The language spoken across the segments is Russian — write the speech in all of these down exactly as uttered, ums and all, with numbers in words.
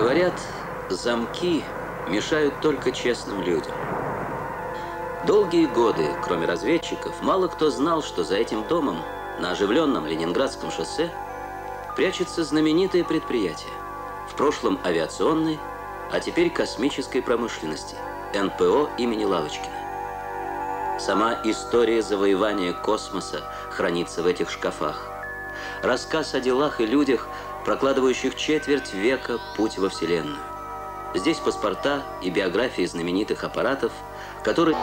Говорят, замки мешают только честным людям. Долгие годы, кроме разведчиков, мало кто знал, что за этим домом на оживленном Ленинградском шоссе прячется знаменитое предприятие. В прошлом авиационной, а теперь космической промышленности – эн пэ о имени Лавочкина. Сама история завоевания космоса хранится в этих шкафах. Рассказ о делах и людях, прокладывающих четверть века путь во Вселенную. Здесь паспорта и биографии знаменитых аппаратов, которые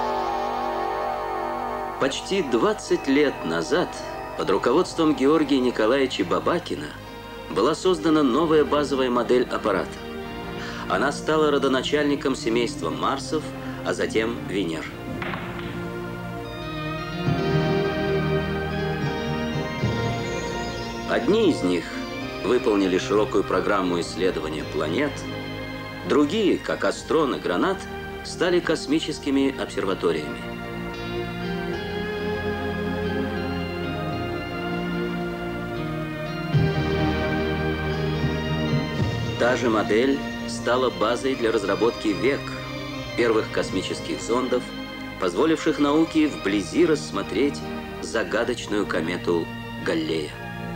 почти двадцать лет назад под руководством Георгия Николаевича Бабакина была создана новая базовая модель аппарата. Она стала родоначальником семейства Марсов, а затем Венер. Одни из них выполнили широкую программу исследования планет, другие, как Астрон и Гранат, стали космическими обсерваториями. Та же модель стала базой для разработки ВЕК, первых космических зондов, позволивших науке вблизи рассмотреть загадочную комету Галлея.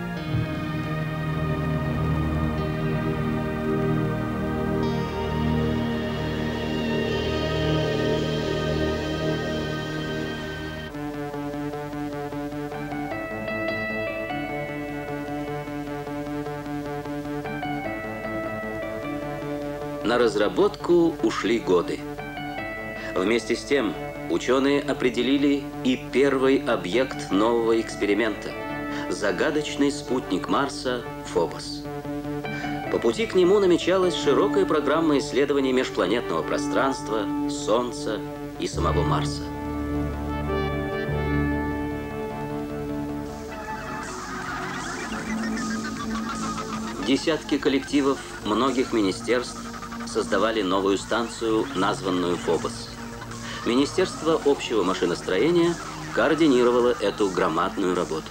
На разработку ушли годы. Вместе с тем, ученые определили и первый объект нового эксперимента – загадочный спутник Марса Фобос. По пути к нему намечалась широкая программа исследований межпланетного пространства, Солнца и самого Марса. Десятки коллективов многих министерств создавали новую станцию, названную Фобос. Министерство общего машиностроения координировало эту громадную работу.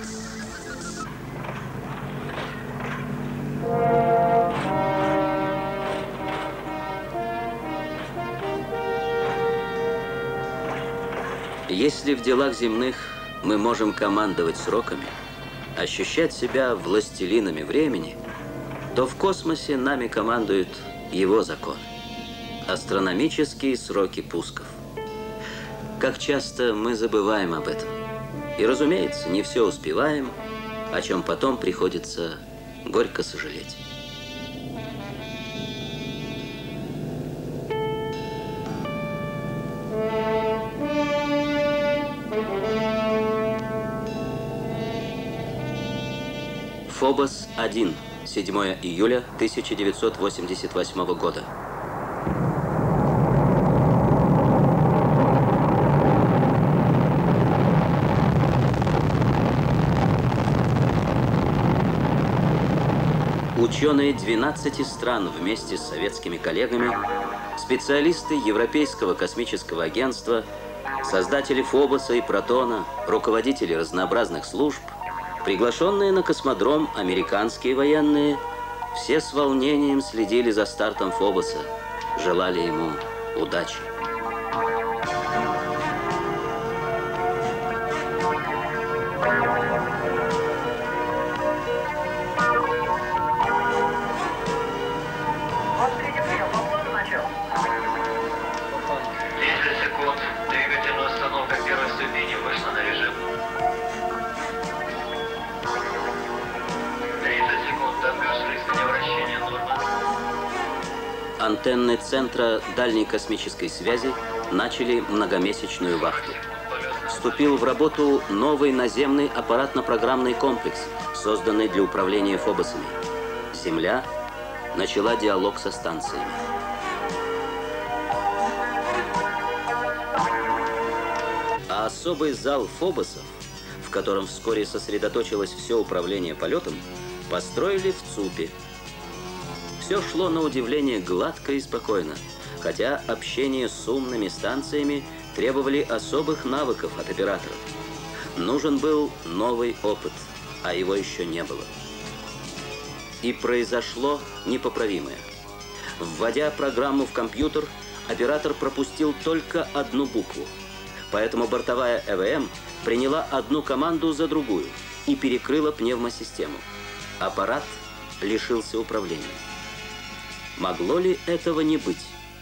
Если в делах земных мы можем командовать сроками, ощущать себя властелинами времени, то в космосе нами командуют его закон. Астрономические сроки пусков. Как часто мы забываем об этом. И, разумеется, не все успеваем, о чем потом приходится горько сожалеть. Фобос один. седьмое июля тысяча девятьсот восемьдесят восьмого года. Ученые двенадцати стран вместе с советскими коллегами, специалисты Европейского космического агентства, создатели Фобоса и Протона, руководители разнообразных служб, приглашенные на космодром американские военные, все с волнением следили за стартом Фобоса, желали ему удачи. Антенны Центра дальней космической связи начали многомесячную вахту. Вступил в работу новый наземный аппаратно-программный комплекс, созданный для управления Фобосами. Земля начала диалог со станциями. А особый зал Фобосов, в котором вскоре сосредоточилось все управление полетом, построили в ЦУПе. Все шло на удивление гладко и спокойно, хотя общение с умными станциями требовали особых навыков от операторов. Нужен был новый опыт, а его еще не было. И произошло непоправимое. Вводя программу в компьютер, оператор пропустил только одну букву. Поэтому бортовая Э В М приняла одну команду за другую и перекрыла пневмосистему. Аппарат лишился управления. Могло ли этого не быть?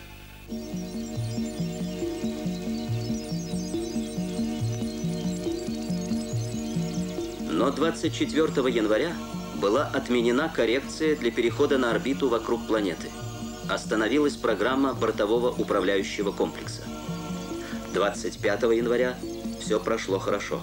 Но двадцать четвёртого января была отменена коррекция для перехода на орбиту вокруг планеты. Остановилась программа бортового управляющего комплекса. двадцать пятого января все прошло хорошо.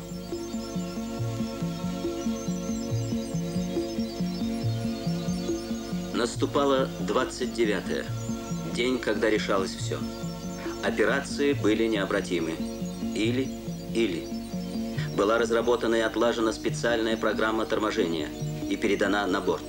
Наступало двадцать девятое, день, когда решалось все. Операции были необратимы. Или-или. Была разработана и отлажена специальная программа торможения и передана на борт.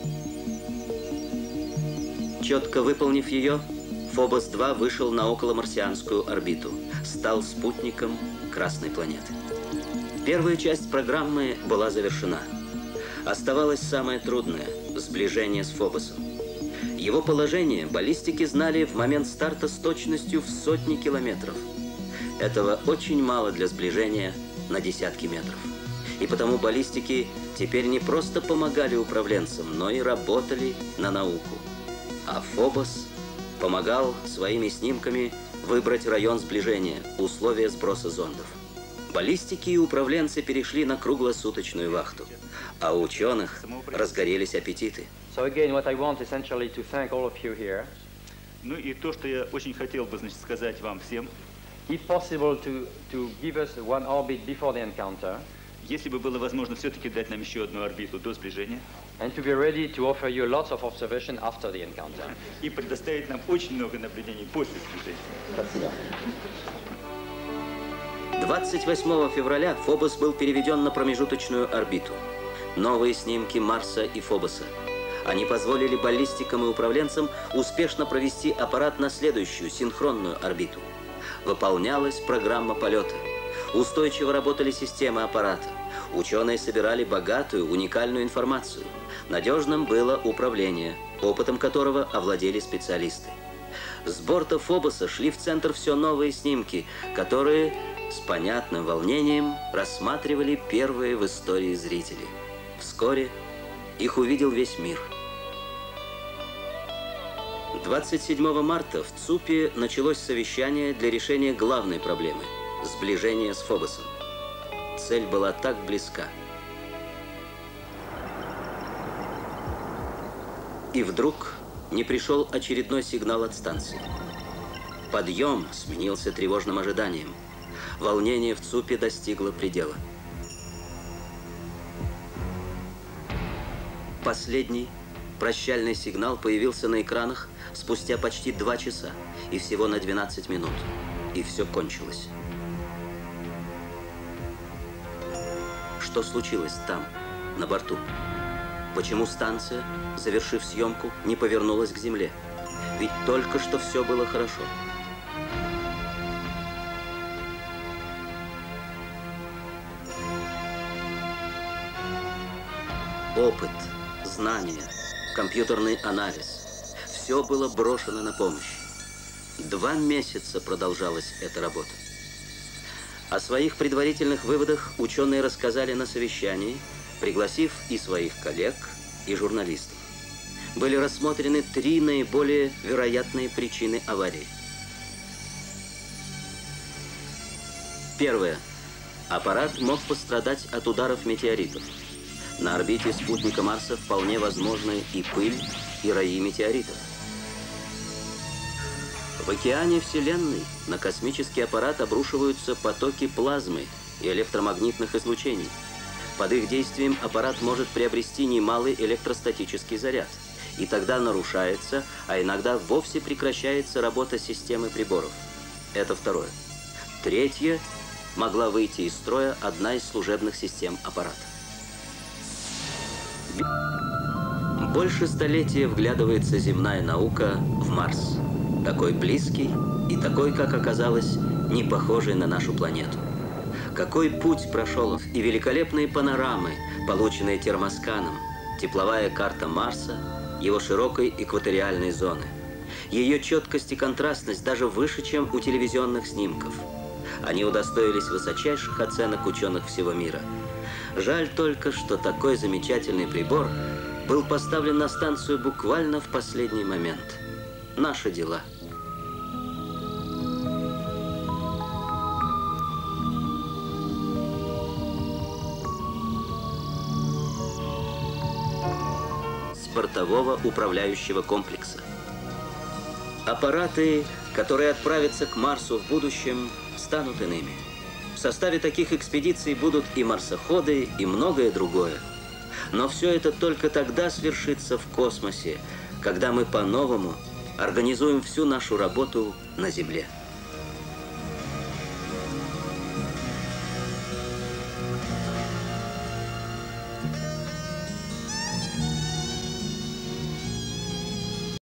Четко выполнив ее, Фобос два вышел на околомарсианскую орбиту, стал спутником Красной планеты. Первая часть программы была завершена. Оставалось самое трудное – сближение с Фобосом. Его положение баллистики знали в момент старта с точностью в сотни километров. Этого очень мало для сближения на десятки метров. И потому баллистики теперь не просто помогали управленцам, но и работали на науку. А Фобос помогал своими снимками выбрать район сближения, условия сброса зондов. Баллистики и управленцы перешли на круглосуточную вахту, а у ученых разгорелись аппетиты. So again, what I want essentially to thank all of you here. Ну и то, что я очень хотел бы, значит, сказать вам всем. If possible, to to give us one orbit before the encounter. Если бы было возможно все-таки дать нам еще одну орбиту до сближения. And to be ready to offer you lots of observation after the encounter. И предоставить нам очень много наблюдений после сближения. Спасибо. двадцать восьмого февраля Фобос был переведен на промежуточную орбиту. Новые снимки Марса и Фобоса. Они позволили баллистикам и управленцам успешно провести аппарат на следующую синхронную орбиту. Выполнялась программа полета. Устойчиво работали системы аппарата. Ученые собирали богатую, уникальную информацию. Надежным было управление, опытом которого овладели специалисты. С борта Фобоса шли в центр все новые снимки, которые с понятным волнением рассматривали первые в истории зрители. Вскоре их увидел весь мир. двадцать седьмого марта в ЦУПе началось совещание для решения главной проблемы – сближения с Фобосом. Цель была так близка. И вдруг не пришел очередной сигнал от станции. Подъем сменился тревожным ожиданием. Волнение в ЦУПе достигло предела. Последний прощальный сигнал появился на экранах спустя почти два часа и всего на двенадцать минут. И все кончилось. Что случилось там, на борту? Почему станция, завершив съемку, не повернулась к Земле? Ведь только что все было хорошо. Опыт, знания, компьютерный анализ – все было брошено на помощь. Два месяца продолжалась эта работа. О своих предварительных выводах ученые рассказали на совещании, пригласив и своих коллег, и журналистов. Были рассмотрены три наиболее вероятные причины аварии. Первое. Аппарат мог пострадать от ударов метеоритов. На орбите спутника Марса вполне возможны и пыль, и раи метеоритов. В океане Вселенной на космический аппарат обрушиваются потоки плазмы и электромагнитных излучений. Под их действием аппарат может приобрести немалый электростатический заряд. И тогда нарушается, а иногда вовсе прекращается работа системы приборов. Это второе. Третье. Могла выйти из строя одна из служебных систем аппарата. Больше столетия вглядывается земная наука в Марс. Такой близкий и такой, как оказалось, не похожий на нашу планету. Какой путь прошел и великолепные панорамы, полученные термосканом, тепловая карта Марса, его широкой экваториальной зоны. Ее четкость и контрастность даже выше, чем у телевизионных снимков. Они удостоились высочайших оценок ученых всего мира. Жаль только, что такой замечательный прибор был поставлен на станцию буквально в последний момент. Наши дела. С бортового управляющего комплекса. Аппараты, которые отправятся к Марсу в будущем, станут иными. В составе таких экспедиций будут и марсоходы, и многое другое. Но все это только тогда свершится в космосе, когда мы по-новому организуем всю нашу работу на Земле.